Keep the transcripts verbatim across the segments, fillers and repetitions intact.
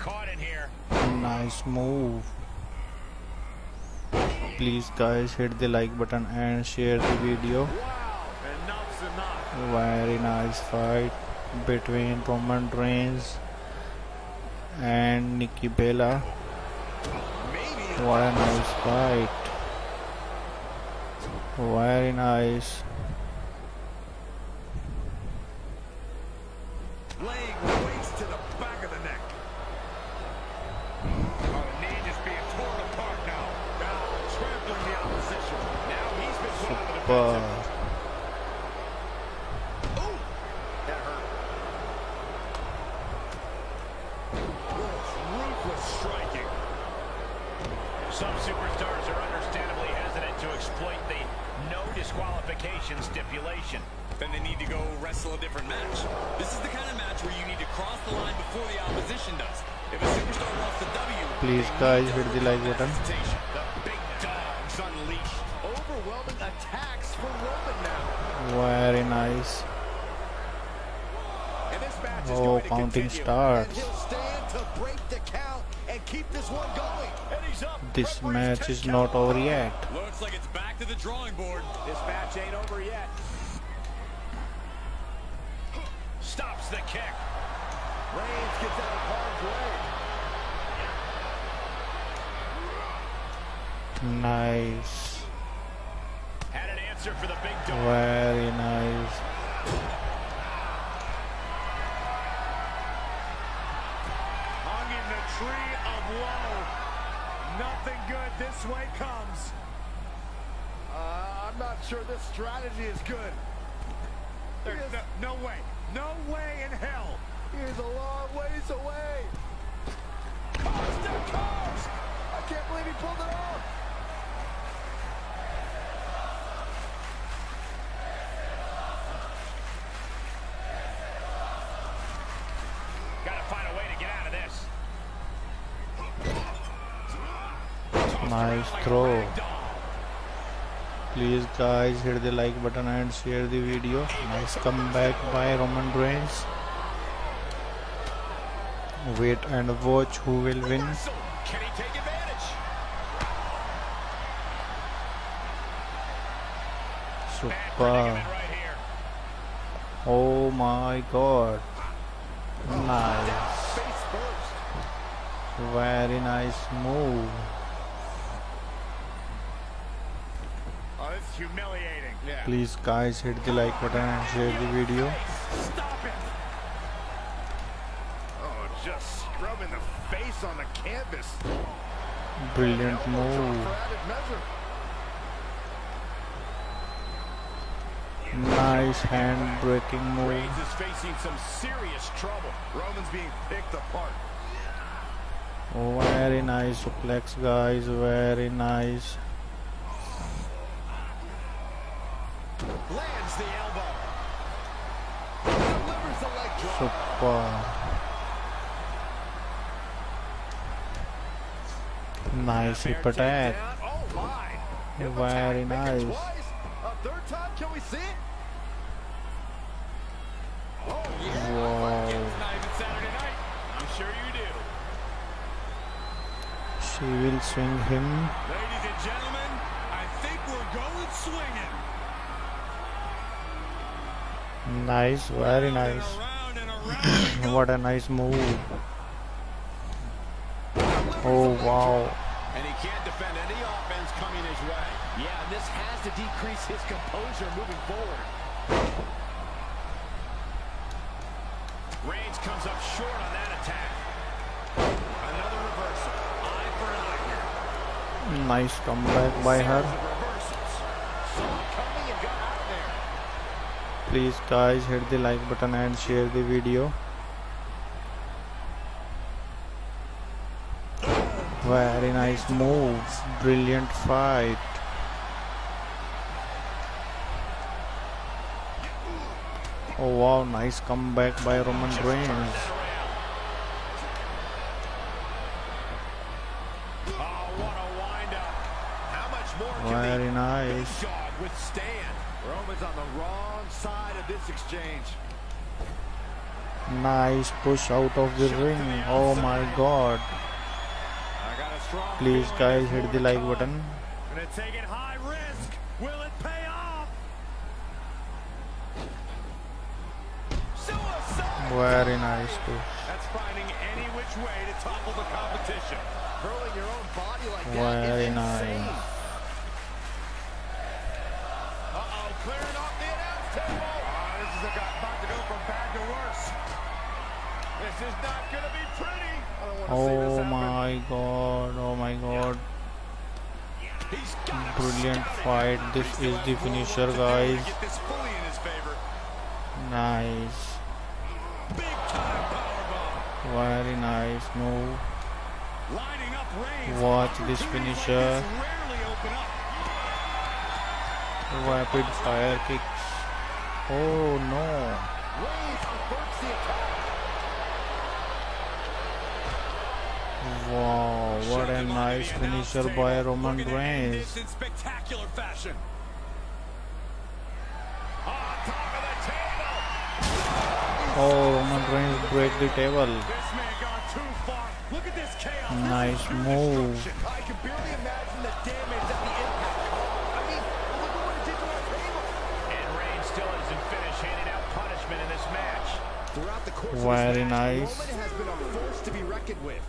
caught in here. Nice move. Please guys, hit the like button and share the video. Wow, enough's enough. Very nice fight between Roman Reigns and Nikki Bella. Maybe. What a nice fight. Very nice. Laying weights to the back of the neck. Oh, the knee just being torn apart now. Now trampling the opposition. Now he's been put on the defensive. Ooh, that hurt. Ruthless striking. Some superstars are understandably hesitant to exploit the no disqualification stipulation. Then they need to go wrestle a different match. This is the kind of match where you need to cross the line before the opposition does. If a superstar wants the W, please guys hit the like button. The big dogs unleashed. Overwhelming attacks from Roman now. Very nice. And this match is Oh, going to counting continue. starts. And he'll stand to break the count and keep this one going. And he's up. This match is not over yet. looks like it's back to the drawing board. This match ain't over yet. Stops the kick. Reigns gets out of harm's way. Nice. Had an answer for the big dog. Very nice. Hung in the tree of woe. Nothing good this way comes. Uh, I'm not sure this strategy is good. There's no, no way. No way in hell. He's a long ways away. Coast to coast. I can't believe he pulled it off. Gotta find a way to get out of this. Nice throw. Please guys hit the like button and share the video. Nice comeback by Roman Reigns. Wait and watch who will win. Can he take advantage? Super. Oh my god. Nice. Very nice move. Oh, this is humiliating. Yeah. Please guys hit the like button and share the video. Stop it. Oh, just scrubbing the face on the canvas. Brilliant move. Nice hand breaking move. Reigns is facing some serious trouble. Roman's being picked apart. Very nice suplex guys. Very nice. Lands the elbow. Delivers the leg drop. Super. Nice hip attack. Oh my. Very nice. A third time, can we see it? Oh yeah. Wow. It's not even Saturday night. I'm sure you do. She will swing him. Ladies and gentlemen, I think we're going swinging. Nice, very nice. What a nice move. Oh wow. And he can't defend any offense coming his way. Yeah, and this has to decrease his composure moving forward. Reigns comes up short on that attack. Another reversal. Eye for an eye here. Nice comeback by her. Please guys hit the like button and share the video. Very nice move. Brilliant fight. Oh wow, nice comeback by Roman Reigns. Very nice. Withstand. Roman's on the wrong side of this exchange. Nice push out of the ring. Oh my god. Please guys, hit the like button. Gonna take it high risk. Will it pay off? Suicide. Very nice push. That's finding any which way to topple the competition. Hurling your own body like that Very is nice. insane. Uh-oh, clearing off the announce table. Oh, this is about to go from bad to worse. This is not gonna be pretty. I don't want to see this Oh happen. my god. Oh my god. Brilliant fight. This is the finisher, guys. Nice. Very nice move. Watch this finisher. Rapid fire kicks. Oh no. Wow, what a nice finisher by Roman Reigns. Spectacular fashion. Oh, Roman Reigns break the table. Nice move. I can barely imagine the damage that the impact caused. I mean, look at what it did to our table. And Reigns still isn't finished handing out punishment in this match. Throughout the course Very of this match, nice. Roman has been a force to be reckoned with.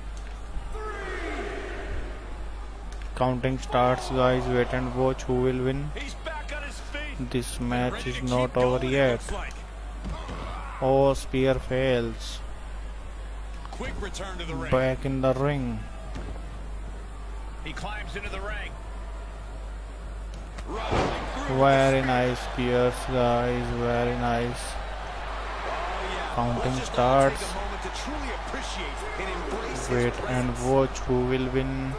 Counting starts, guys. Wait and watch who will win. He's back on his feet. This match Ready is to not keep over going, it yet. looks like. Oh, spear fails. Quick return to the ring. Back in the ring. He climbs into the ring. Very nice spears, guys. Very nice. Counting starts. Wait and watch who will win.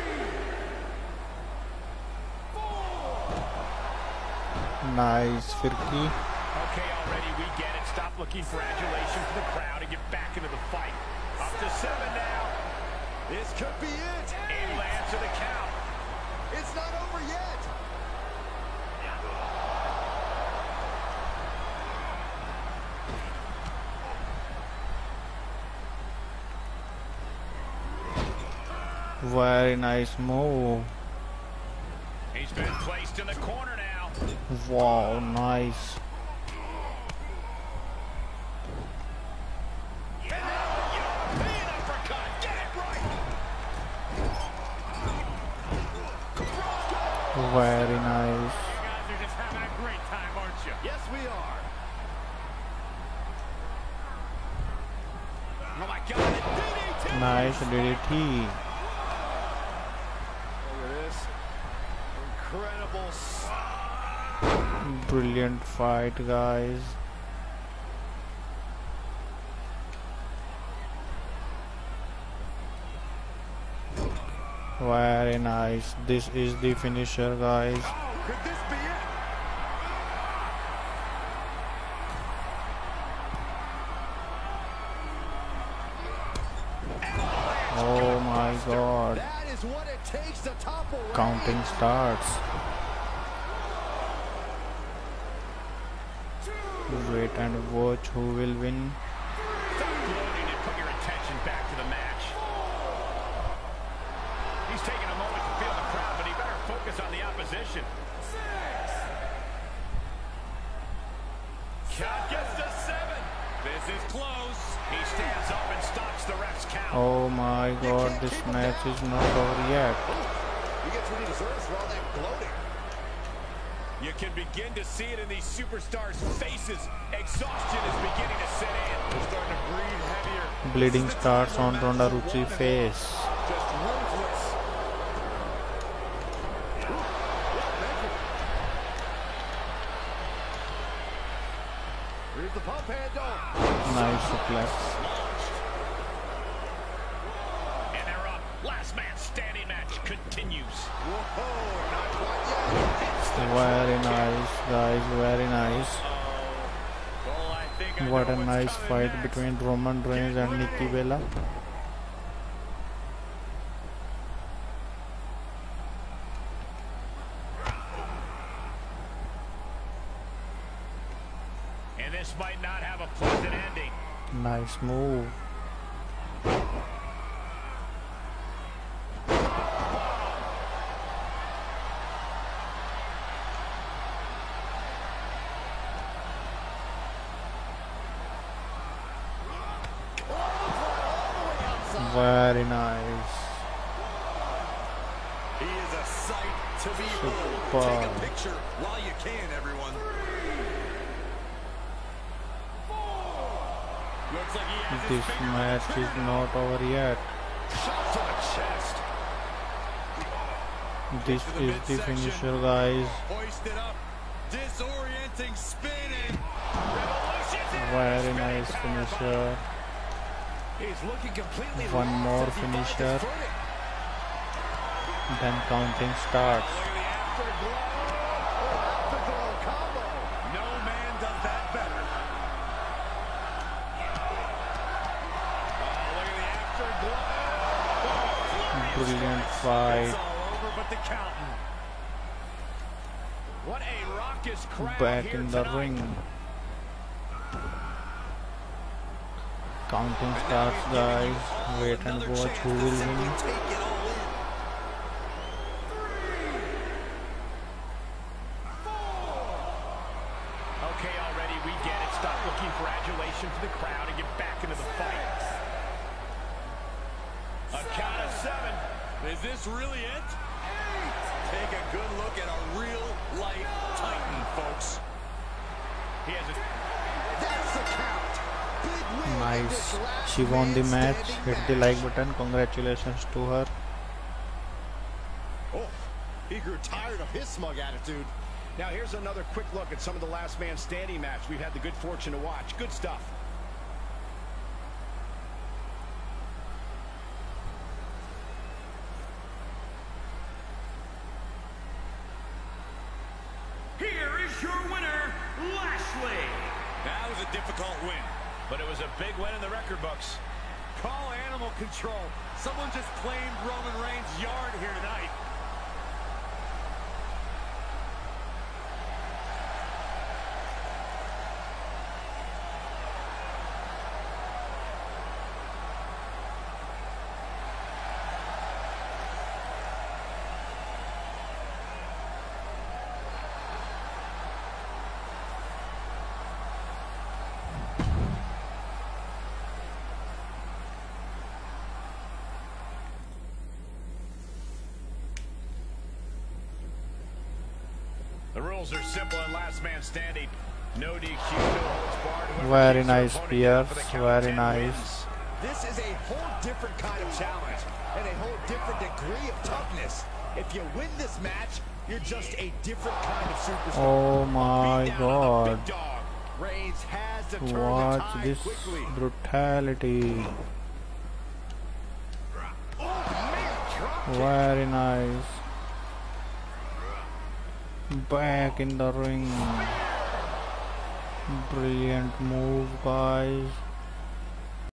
Nice, Firki. Okay, already we get it. Stop looking for adulation from the crowd and get back into the fight. Up to seven now. This could be it. Able to answer the count. It's not over yet. Very nice move. He's been placed in the corner now. Wow, nice. Very nice. You guys are just having a great time, aren't you? Yes, we are. Oh my God! D D T. Nice D D T. Look at this. Incredible. Brilliant fight, guys. Very nice. This is the finisher, guys. Oh, could this be it? Oh my god. That is what it takes to topple. Counting starts. Wait and watch who will win. Stop gloating and put your attention back to the match. He's taking a moment to feel the crowd, but he better focus on the opposition. Count gets to seven. This is close. He stands up and stops the ref's count. Oh my god, this match is not over yet. He gets what he deserves for all that gloating. You can begin to see it in these superstars' faces. Exhaustion is beginning to set in. They're starting to breathe heavier. Bleeding starts on Ronda Rousey's face. Just ruthless. Here's the pump handle. Nice suplex. And they're up. Last man standing match continues. Whoa, not quite yet. Very nice, guys. Very nice. Well, I think I What know a what's nice coming fight next. between Roman Reigns and Nikki Bella. And this might not have a pleasant ending. Nice move. Very nice. He is a sight to behold. Super. Take a picture while you can, everyone. Looks like he has This his finger match on the is trigger. not over yet. Shot to the chest. This To the is the midsection. finisher, guys. Hoisted up. Disorienting spin and Very nice finisher. He's looking completely One lost more as he finds his finisher. footing. Then counting starts. Look at the afterglow. Oh, afterglow combo. no man does that better. Oh, look at the afterglow. Brilliant It's fight. all over but the counting. What a raucous crowd Back here in the tonight. ring. Counting starts, guys. Wait and watch who will win. Okay, already, we get it. Stop looking for adulation for the crowd and get back into the fight. A count of seven. Is this really it? Take a good look at a real-life Titan, folks. He has a... That's the count. Big win in Nice. this last She won the man match. standing Hit the match. like button. Congratulations to her. Oh, he grew tired of his smug attitude. Now here's another quick look at some of the last man standing match we've had the good fortune to watch. Good stuff. Here is your winner, Lashley. That was a difficult win. But it was a big win in the record books. Call animal control. Someone just claimed Roman Reigns' yard here tonight. The rules are simple in last man standing. No D Q, no holds barred. Whoever Very keeps their nice, opponent Pierce. down for the count of Very ten nice. wins. This is a whole different kind of challenge and a whole different degree of toughness. If you win this match, you're just a different kind of superstar. Oh my Beat down on a god. big dog. Reigns has to turn the Watch tide this quickly. brutality. Oh, man, drop kick. Very nice. Back in the ring. Brilliant move, guys.